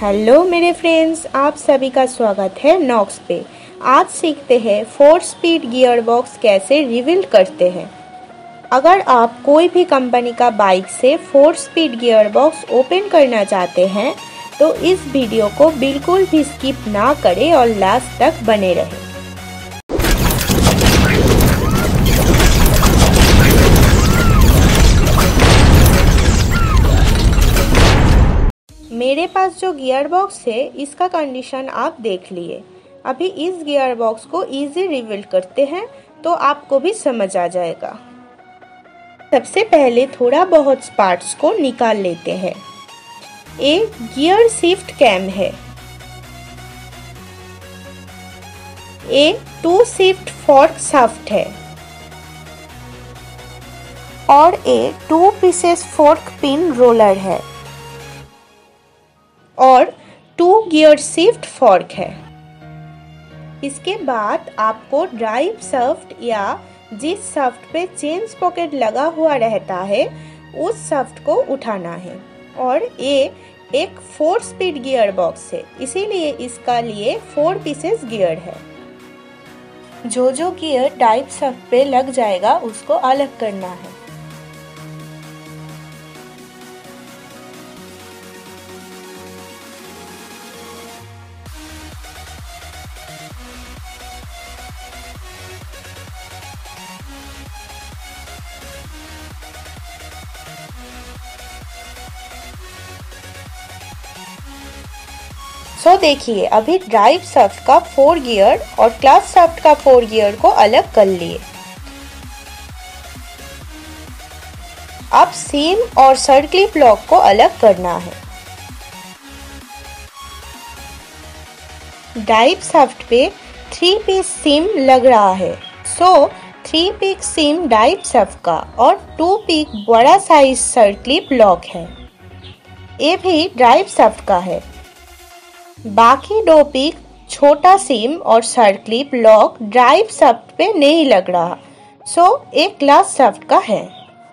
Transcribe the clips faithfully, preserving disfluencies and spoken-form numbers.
Hello मेरे friends, आप सभी का स्वागत है नॉक्स पे। आज सीखते हैं फोर स्पीड गियर बॉक्स कैसे रिबिल्ड करते हैं। अगर आप कोई भी कंपनी का बाइक से four speed gear box open करना चाहते हैं तो इस वीडियो को बिल्कुल भी स्किप ना करें और लास्ट तक बने रहें। मेरे पास जो गियर बॉक्स है इसका कंडीशन आप देख लिए। अभी इस गियर बॉक्स को इजी रिबिल्ड करते हैं तो आपको भी समझ आ जाएगा। सबसे पहले थोड़ा बहुत पार्ट्स को निकाल लेते हैं। एक गियर शिफ्ट कैम है, एक टू शिफ्ट फॉर्क शाफ्ट है और एक two pieces fork pin roller है और टू गियर शिफ्ट फॉर्क है। इसके बाद आपको ड्राइव शाफ्ट या जिस शाफ्ट पे चेन पॉकेट लगा हुआ रहता है उस शाफ्ट को उठाना है। और ये एक फोर स्पीड गियर बॉक्स है, इसीलिए इसका लिए फोर पीसेस गियर है। जो जो गियर ड्राइव शाफ्ट पे लग जाएगा उसको अलग करना है। सो so, देखिए अभी ड्राइव शाफ्ट का फोर गियर और क्लच शाफ्ट का फोर गियर को अलग कर लिए। अब सीम और सर्कलिप लॉक को अलग करना है। ड्राइव शाफ्ट पे थ्री पीस सीम लग रहा है, so three piece shim drive shaft का और टू पीक बड़ा साइज सर्कलिप लॉक है। ये भी ड्राइव शाफ्ट का है। बाकी दो पीक छोटा सीम और सर्कलिप लॉक ड्राइव शाफ्ट पे नहीं लग रहा, सो एक क्लच शाफ्ट का है।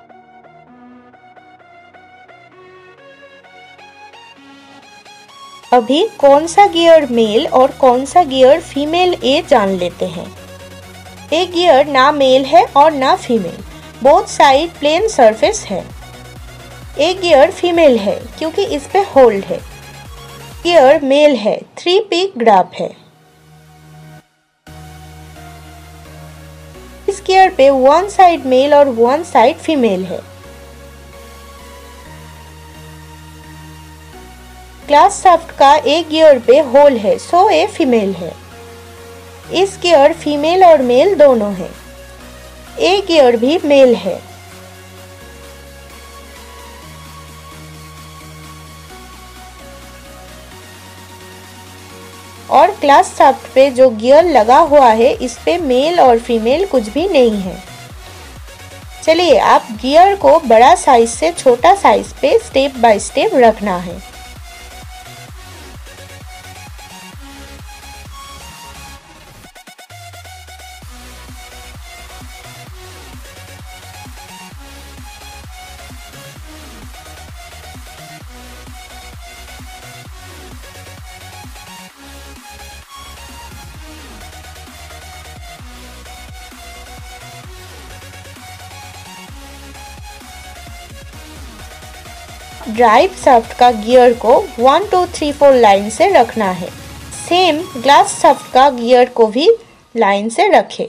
अभी कौन सा गियर मेल और कौन सा गियर फीमेल ये जान लेते हैं। एक गियर ना मेल है और ना female, both side plain surface है। एक गियर फीमेल है क्योंकि इस पे होल्ड है। गियर मेल है, थ्री पीक ग्राफ है। इस गियर पे वन साइड मेल और वन साइड फीमेल है। क्लच शाफ्ट का एक गियर पे होल है, सो ये फीमेल है। इस गियर फीमेल और मेल दोनों है। एक गियर भी मेल है। और क्लच शाफ्ट पे जो गियर लगा हुआ है इस पे मेल और फीमेल कुछ भी नहीं है। चलिए आप गियर को बड़ा साइज से छोटा साइज पे स्टेप बाय स्टेप रखना है। ड्राइव शाफ्ट का गियर को one two three four line से रखना है। सेम ग्लास शाफ्ट का गियर को भी लाइन से रखें।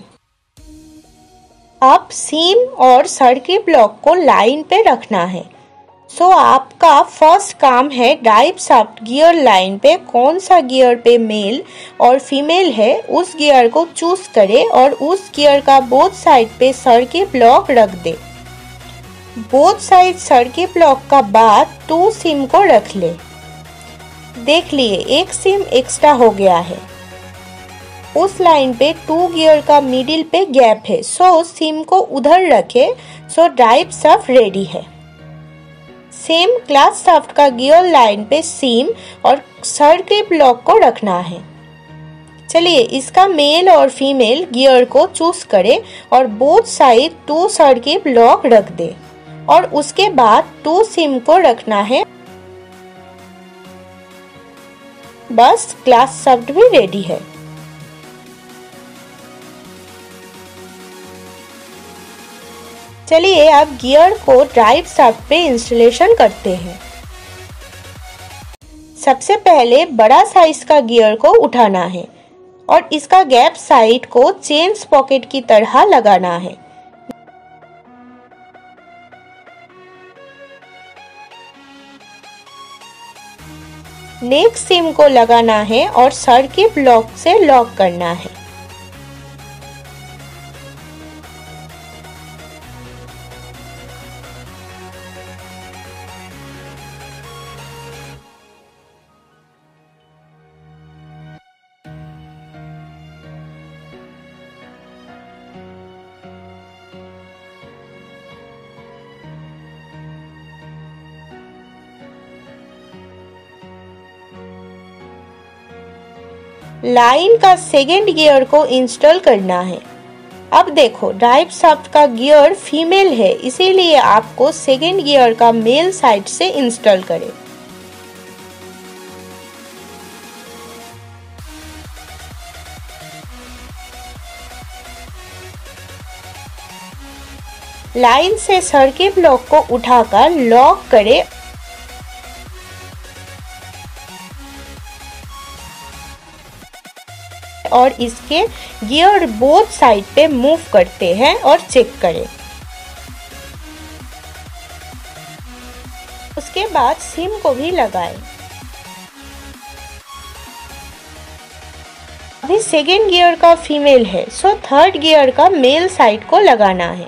अब सीम और सर्किट ब्लॉक को लाइन पे रखना है। सो so, आपका फर्स्ट काम है ड्राइव शाफ्ट गियर लाइन पे कौन सा गियर पे मेल और फीमेल है उस गियर को चूज करे और उस गियर का बोथ साइड पे सर्किट ब्लॉक रख दे। बोथ साइड सर्किट ब्लॉक का बाद टू सिम को रख ले। देख लिए एक सिम एक्स्ट्रा हो गया है। उस लाइन पे टू गियर का मिडिल पे गैप है, सो सिम को उधर रखे। सो ड्राइव शाफ्ट रेडी है। सेम क्लच शाफ्ट का गियर लाइन पे सिम और सर्किट ब्लॉक को रखना है। चलिए इसका मेल और फीमेल गियर को चूज करें और both side two circuit block रख दे और उसके बाद टू सिम को रखना है। बस ग्लास शाफ्ट भी रेडी है। चलिए अब गियर को ड्राइव शाफ्ट पे इंस्टॉलेशन करते हैं। सबसे पहले बड़ा साइज का गियर को उठाना है और इसका गैप साइड को चेन पॉकेट की तरह लगाना है। नेक सीम को लगाना है और सर्किट ब्लॉक से लॉक करना है। लाइन का सेकेंड गियर को इंस्टॉल करना है। अब देखो ड्राइव शाफ्ट का गियर फीमेल है, इसीलिए आपको सेकेंड गियर का मेल साइड से इंस्टॉल करें। लाइन से सर्किट ब्लॉक को उठाकर लॉक करें और इसके गियर बोथ साइड पे मूव करते हैं और चेक करें। उसके बाद सिम को भी लगाएं। अभी सेकेंड गियर का फीमेल है, सो थर्ड गियर का मेल साइड को लगाना है।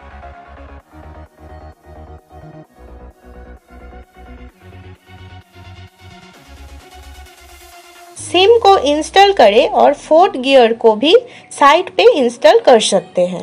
सिम को इंस्टॉल करें और फोर्थ गियर को भी साइड पे इंस्टॉल कर सकते हैं।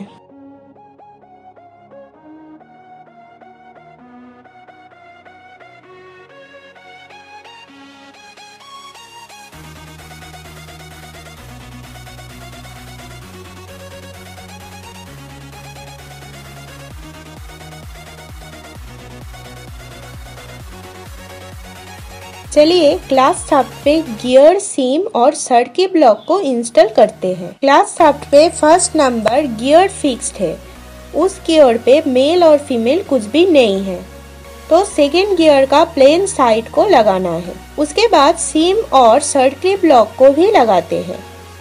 चलिए क्लास शाफ्ट पे गियर, सीम और सर्किट ब्लॉक को इंस्टॉल करते हैं। क्लास शाफ्ट पे फर्स्ट नंबर गियर फिक्स्ड है, उस गियर पे मेल और फीमेल कुछ भी नहीं है, तो सेकेंड गियर का प्लेन साइड को लगाना है। उसके बाद सीम और सर्किट ब्लॉक को भी लगाते हैं।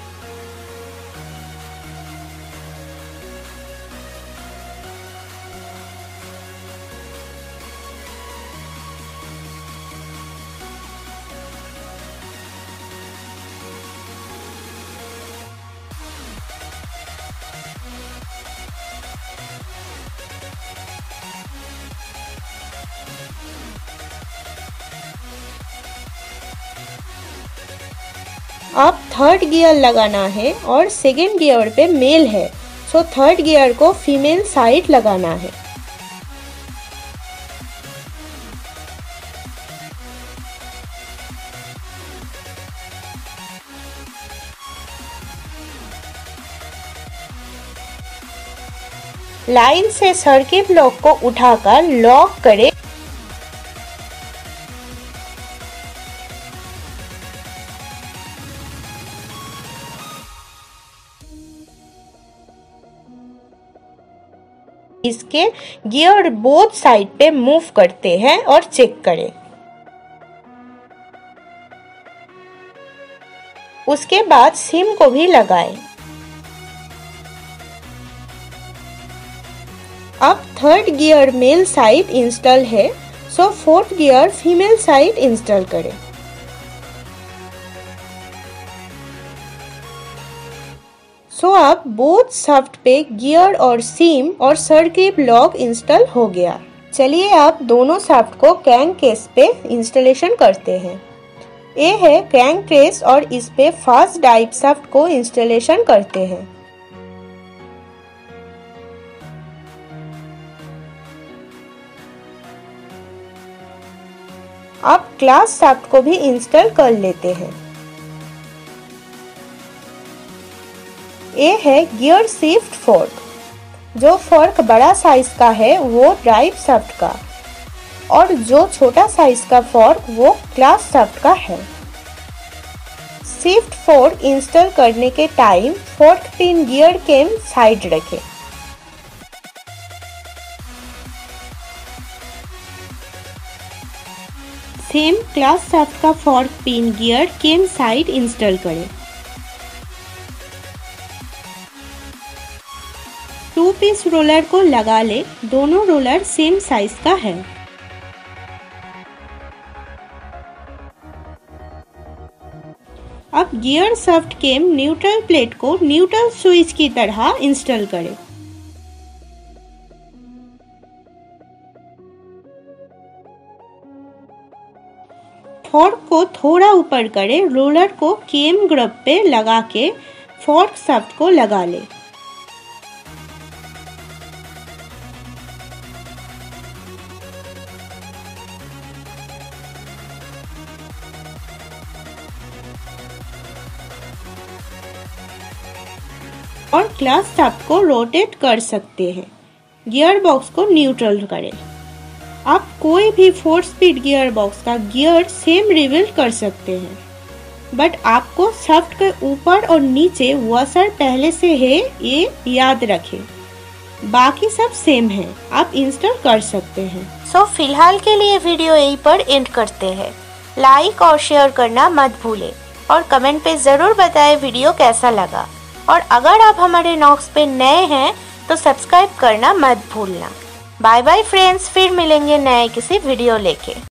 अब थर्ड गियर लगाना है और सेकेंड गियर पे मेल है, सो थर्ड गियर को फीमेल साइड लगाना है। लाइन से सर्किट ब्लॉक को उठाकर लॉक करें। इसके गियर बोथ साइड पे मूव करते हैं और चेक करें। उसके बाद सिम को भी लगाएं। अब third gear male side install है, so fourth gear female side install करें। सो so, अब बोथ शाफ्ट पे गियर और सीम और सर्किट ब्लॉक इंस्टॉल हो गया। चलिए अब दोनों शाफ्ट को क्रैंक केस पे इंस्टॉलेशन करते हैं। ये है क्रैंक केस और इस पे फर्स्ट ड्राइव शाफ्ट को इंस्टॉलेशन करते हैं। अब क्लास शाफ्ट को भी इंस्टॉल कर लेते हैं। ये है गियर शिफ्ट फोर्क, जो फोर्क बड़ा साइज का है वो ड्राइव शाफ्ट का और जो छोटा साइज का फोर्क वो क्लास शाफ्ट का है। शिफ्ट फोर इंस्टॉल करने के time fork pin gear cam side रखें। सेम क्लास शाफ्ट का fork pin gear cam side install करें। टू पीस रोलर को लगा ले, दोनों रोलर सेम साइज का है। अब gear shaft cam neutral plate को न्यूट्रल स्विच की तरह इंस्टॉल करें। फोर्क को थोड़ा ऊपर करें, रोलर को केम ग्रब पे लगा के फोर्क शाफ्ट को लगा ले। और क्लास शाफ्ट को रोटेट कर सकते हैं। गियर बॉक्स को न्यूट्रल करें। आप कोई भी फोर स्पीड गियर बॉक्स का गियर सेम रिवील कर सकते हैं, बट आपको शाफ्ट के ऊपर और नीचे वॉशर पहले से है ये याद रखें। बाकी सब सेम है, आप इंस्टॉल कर सकते हैं। सो so, फिलहाल के लिए वीडियो यहीं पर एंड करते हैं। लाइक और शेयर करना मत भूलें और कमेंट पे ज़रूर बताएं वीडियो कैसा लगा। और अगर आप हमारे नॉक्स पे नए हैं तो सब्सक्राइब करना मत भूलना। बाय बाय फ्रेंड्स, फिर मिलेंगे नए किसी वीडियो लेके।